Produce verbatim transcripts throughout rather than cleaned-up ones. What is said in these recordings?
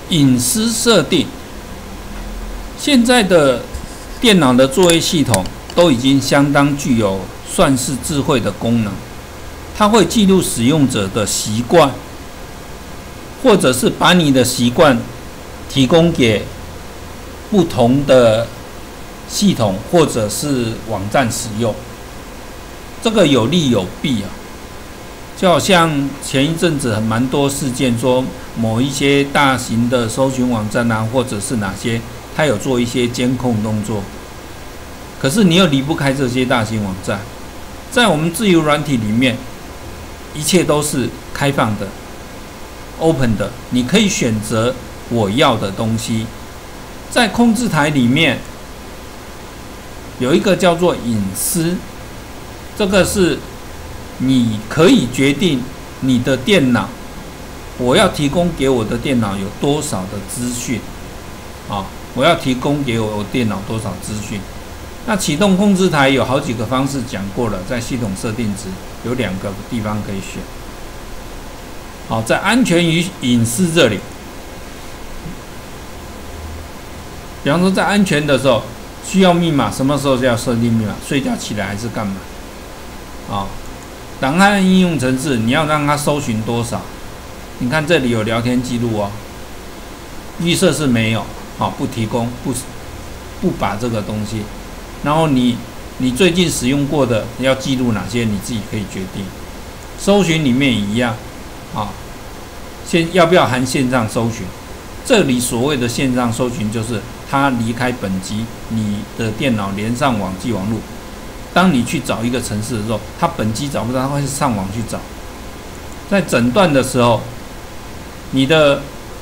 隐私设定，现在的电脑的作业系统都已经相当具有算是智慧的功能，它会记录使用者的习惯，或者是把你的习惯提供给不同的系统或者是网站使用。这个有利有弊啊。就好像前一阵子蛮多事件说，某一些大型的搜寻网站啊，或者是哪些，它有做一些监控动作，可是你又离不开这些大型网站。在我们自由软体里面，一切都是开放的 open 的，你可以选择我要的东西。在控制台里面有一个叫做隐私，这个是你可以决定你的电脑，我要提供给我的电脑有多少的资讯啊？我要提供给我电脑多少资讯？那启动控制台有好几个方式讲过了，在系统设定值有两个地方可以选。好，在安全与隐私这里，比方说在安全的时候需要密码，什么时候要设定密码？睡觉起来还是干嘛？啊？档案应用程式，你要让它搜寻多少？你看这里有聊天记录哦，预设是没有，好，不提供，不不把这个东西。然后你你最近使用过的要记录哪些，你自己可以决定。搜寻里面也一样，啊，先要不要含线上搜寻？这里所谓的线上搜寻，就是它离开本机，你的电脑连上网际网络。当你去找一个程式的时候，它本机找不到，它会上网去找。在诊断的时候，你的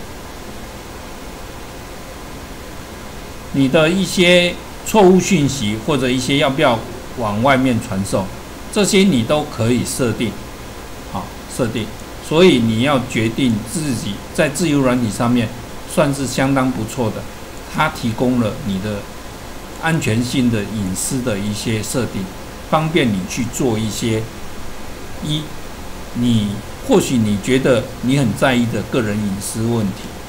你的一些错误讯息或者一些要不要往外面传送，这些你都可以设定，好设定。所以你要决定自己在自由软体上面算是相当不错的，它提供了你的安全性的隐私的一些设定，方便你去做一些一你或许你觉得你很在意的个人隐私问题。